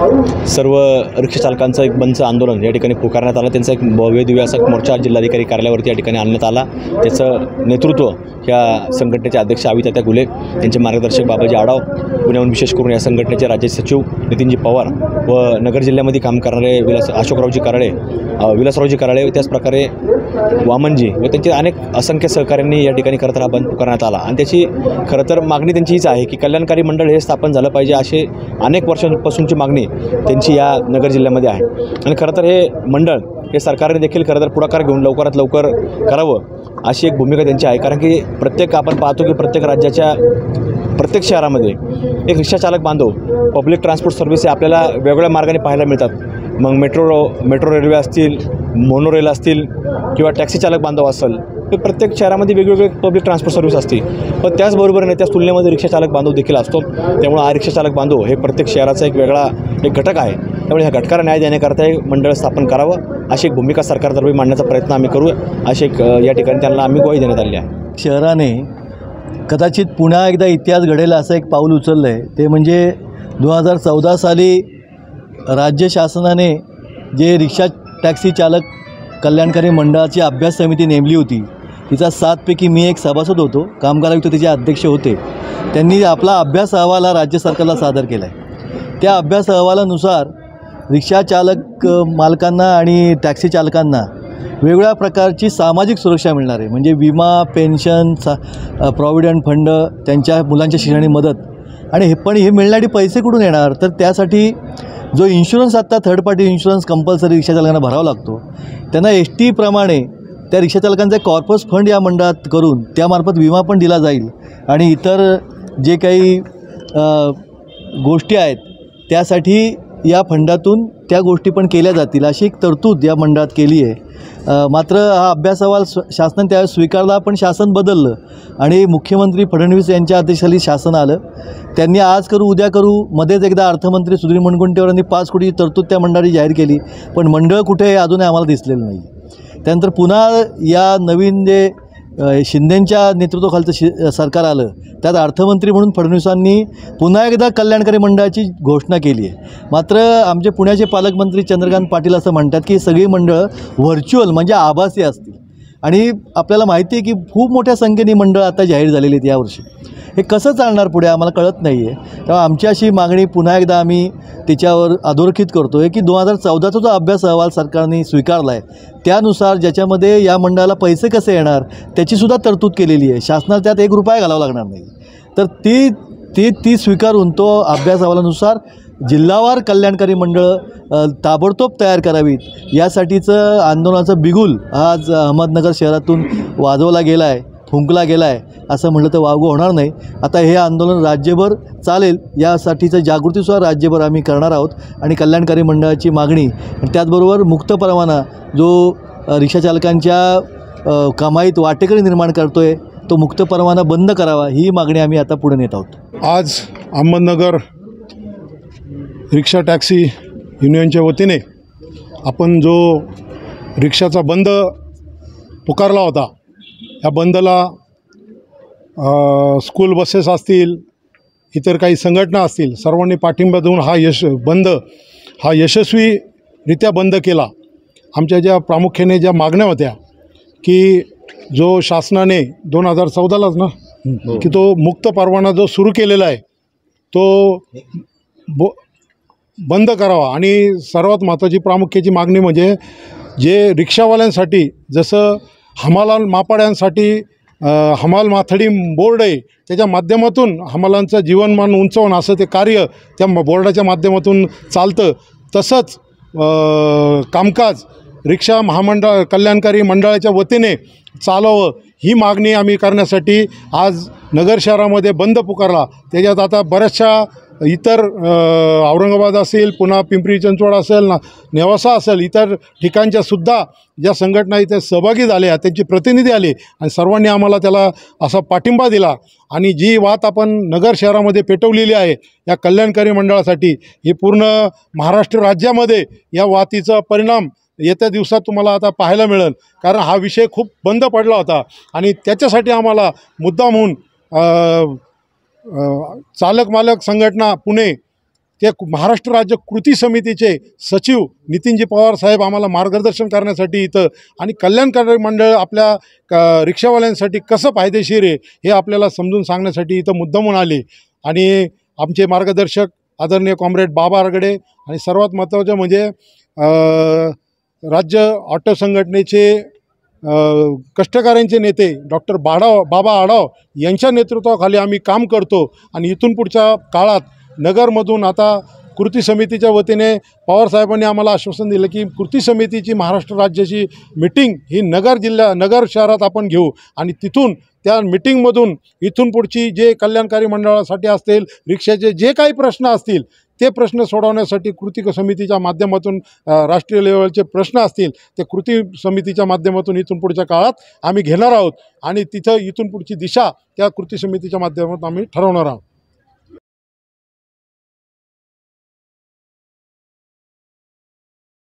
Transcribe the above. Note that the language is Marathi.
सर्व रिक्षा चालकांचं एक बंदचं आंदोलन या ठिकाणी पुकारण्यात आलं। त्यांचा एक भव्य दिव्य असा मोर्चा जिल्हाधिकारी कार्यालयावरती या ठिकाणी आणण्यात आला। त्याचं नेतृत्व या संघटनेचे अध्यक्ष अवितात्या गुले, त्यांचे मार्गदर्शक बाबाजी आढाव, पुण्याहून विशेष करून या संघटनेचे राज्य सचिव नितीनजी पवार व नगर जिल्ह्यामध्ये काम करणारे अशोकरावजी कराळे, विलासरावजी कराळे, त्याचप्रकारे वामनजी व त्यांचे अनेक असंख्य सहकाऱ्यांनी या ठिकाणी खरं तर हा बंद पुकारण्यात आला। आणि त्याची खरं तर मागणी त्यांची हीच आहे की कल्याणकारी मंडळ हे स्थापन झालं पाहिजे, असे अनेक वर्षांपासूनची मागणी त्यांची या नगर जिल्ह्यामध्ये आहे। आणि खरं तर हे मंडळ हे सरकारने देखील खरं तर पुढाकार घेऊन लवकरात लवकर करावं अशी एक भूमिका त्यांची आहे। कारण की आपण पाहतो की प्रत्येक राज्याच्या प्रत्येक शहरामध्ये एक रिक्षाचालक बांधव, पब्लिक ट्रान्सपोर्ट सर्व्हिस आपल्याला वेगवेगळ्या मार्गाने पाहायला मिळतात। मग मेट्रो रेल्वे असतील, मोनोरेल असतील किंवा टॅक्सी चालक बांधव असेल, तर प्रत्येक शहरामध्ये वेगवेगळे पब्लिक ट्रान्सपोर्ट सर्व्हिस असते। पण त्याचबरोबरीने त्याच तुलनेमध्ये रिक्षाचालक बांधव देखील असतो। त्यामुळे हा रिक्षाचालक बांधव हे प्रत्येक शहराचा एक वेगळा घटक आहे। त्यामुळे ह्या घटकाला न्याय देण्याकरता हे मंडळ स्थापन करावं अशी एक भूमिका सरकारतर्फे मांडण्याचा प्रयत्न आम्ही करू, अशी एक या ठिकाणी त्यांना आम्ही ग्वाही देण्यात आली आहे। शहराने कदाचित पुन्हा एकदा इतिहास घडेल असं एक पाऊल उचललं आहे। ते म्हणजे 2014 साली राज्य शासनाने जे रिक्षा टॅक्सी चालक कल्याणकारी मंडळाची अभ्यास समिती नेमली होती, तिचा 7 पैकी मी एक सभासद होतो, कामगार आयुक्त त्याचे अध्यक्ष होते। त्यांनी आपला अभ्यास अहवाल राज्य सरकारला सादर केला आहे। त्या अभ्यास अहवालानुसार रिक्षा चालक मालकांना आणि टॅक्सी चालकांना वेगवेगळ्या प्रकारची सामाजिक सुरक्षा मिळणार आहे। म्हणजे विमा, पेन्शन, प्रॉव्हिडंट फंड, त्यांच्या मुलांच्या शिक्षणाची मदत। आणि हे मिळणारे पैसे कुठून येणार? तर त्यासाठी जो इन्शुरन्स आत्ता थर्ड पार्टी इन्शुरन्स कंपल्सरी रिक्षाचालकांना भरावा लागतो, त्यांना ST प्रमाणे त्या रिक्षाचालकांचा कॉर्पस फंड या मंडळात करून त्यामार्फत विमा पण दिला जाईल। आणि इतर जे काही गोष्टी आहेत त्यासाठी या फंडातून त्या गोष्टी पण केल्या जातील, अशी एक तरतूद या मंडळात केली आहे। मात्र हा अभ्यास अहवाल शासनाने त्यावेळेस स्वीकारला, पण शासन बदललं आणि मुख्यमंत्री फडणवीस यांच्या आदेशाखाली शासन आलं। त्यांनी आज करू उद्या करू मध्येच एकदा अर्थमंत्री सुधीर मुनगंटीवारांनी 5 कोटी तरतूद त्या मंडळाची जाहीर केली, पण मंडळ कुठे आहे अजूनही आम्हाला दिसलेलं नाही। त्यानंतर पुन्हा या नवीन जे शिंदेंच्या नेतृत्वाखालचं सरकार आलं, त्यात अर्थमंत्री म्हणून फडणवीसांनी पुन्हा एकदा कल्याणकारी मंडळाची घोषणा केली आहे। मात्र आमचे पुण्याचे पालकमंत्री चंद्रकांत पाटील असं म्हणतात की सगळी मंडळं व्हर्च्युअल म्हणजे आभासी असतील। आणि आपल्याला माहिती आहे की खूप मोठ्या संख्येने मंडळं आता जाहीर झालेली आहेत यावर्षी। हे कसं चालणार पुढे आम्हाला कळत नाही आहे। तेव्हा आमची अशी मागणी पुन्हा एकदा आम्ही त्याच्यावर अधोरेखित करतो आहे की 2014चा जो अभ्यास अहवाल सरकारने स्वीकारला आहे त्यानुसार ज्याच्यामध्ये या मंडळाला पैसे कसे येणार त्याचीसुद्धा तरतूद केलेली आहे। शासनाला त्यात ₹1 घालावा लागणार नाही। तर ती स्वीकारून तो अभ्यास अहवालानुसार जिल्हावार कल्याणकारी मंडळं ताबडतोब तयार करावीत, यासाठीचं आंदोलनाचं बिगुल आज अहमदनगर शहरातून वाजवला गेला आहे, फुंकला गेला आहे, असं म्हटलं तर वावगं होणार नाही। आता हे आंदोलन राज्यभर चालेल, यासाठीचं जागृतीसुद्धा राज्यभर आम्ही करणार आहोत। आणि कल्याणकारी मंडळाची मागणी त्याचबरोबर मुक्त परवाना जो रिक्षाचालकांच्या कमाईत वाटेकरी निर्माण करतो आहे तो मुक्त परवाना बंद करावा, ही मागणी आम्ही आता पुढे नेत आहोत। आज अहमदनगर रिक्षा टॅक्सी युनियनच्या वतीने आपण जो रिक्षाचा बंद पुकारला होता, या बंदला स्कूल बसेस असतील, इतर काही संघटना असतील, सर्वांनी पाठिंबा देऊन बंद हा यशस्वीरित्या बंद केला। आमच्या ज्या प्रामुख्याने ज्या मागण्या होत्या की जो शासनाने 2014लाच ना की तो मुक्त परवाना जो सुरू केलेला आहे तो बंद करावा। आणि सर्वात महत्त्वाची प्रामुख्याची मागणी म्हणजे जे रिक्षावाल्यांसाठी जसं हमाल मापाड्यांसाठी हमाल माथडी बोर्ड आहे, त्याच्या माध्यमातून हमालांचं जीवनमान उंचावणं असं ते कार्य त्या बोर्डाच्या माध्यमातून चालतं, तसंच कामकाज रिक्षा महामंडळ कल्याणकारी मंडळाच्या वतीने चालावं, ही मागणी आम्ही करण्यासाठी आज नगर शहरामध्ये बंद पुकारला। त्याच्यात आता बऱ्याचशा इतर औरंगाबाद असेल, पुन्हा पिंपरी चिंचवड असेल, नेवासा असेल, इतर ठिकाणच्यासुद्धा ज्या संघटना इथे सहभागी झाल्या त्यांचे प्रतिनिधी आले आणि सर्वांनी आम्हाला त्याला असा पाठिंबा दिला। आणि जी वात आपण नगर शहरामध्ये पेटवलेली आहे या कल्याणकारी मंडळासाठी, ही पूर्ण महाराष्ट्र राज्यामध्ये या वातीचा परिणाम येत्या दिवसात तुम्हाला आता पाहायला मिळेल। कारण हा विषय खूप बंद पडला होता आणि त्याच्यासाठी आम्हाला मुद्दामहून चालक मालक संघटना पुणे ते महाराष्ट्र राज्य कृती समितीचे सचिव नितीनजी पवार साहेब आम्हाला मार्गदर्शन करण्यासाठी इथं आणि कल्याणकारी मंडळ आपल्या रिक्षावाल्यांसाठी कसं फायदेशीर आहे हे आपल्याला समजून सांगण्यासाठी इथं मुद्दामून आले. आणि आमचे मार्गदर्शक आदरणीय कॉम्रेड बाबा आरगडे आणि सर्वात महत्त्वाचं म्हणजे राज्य ऑटो संघटनेचे कष्टकऱ्यांचे नेते डॉक्टर बाबा आढाव यांच्या नेतृत्वाखाली आम्ही काम करतो. आणि इथून पुढच्या काळात नगरमधून आता कृती समितीच्या वतीने पवारसाहेबांनी आम्हाला आश्वासन दिलं की कृती समितीची महाराष्ट्र राज्याची मीटिंग ही नगर शहरात आपण घेऊ आणि तिथून त्या मीटिंगमधून इथून पुढची जे कल्याणकारी मंडळासाठी असतील, रिक्षाचे जे काही प्रश्न असतील ते प्रश्न सोडवण्यासाठी कृती समितीच्या माध्यमातून राष्ट्रीय लेवलचे प्रश्न असतील ते कृती समितीच्या माध्यमातून इथून पुढच्या काळात आम्ही घेणार आहोत आणि तिथं इथून पुढची दिशा त्या कृती समितीच्या माध्यमातून आम्ही ठरवणार आहोत.